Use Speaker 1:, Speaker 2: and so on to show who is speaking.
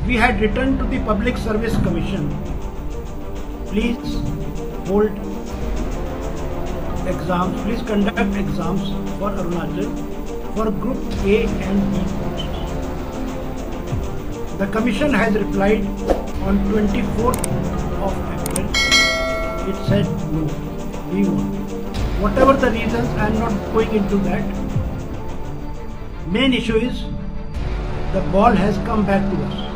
Speaker 1: we had written to the Public Service Commission, please hold exams, please conduct exams for Arunachal for Group A and B posts. The Commission has replied on 24th of April. It said no, we won't. Whatever the reasons, I am not going into that. Main issue is the ball has come back to us.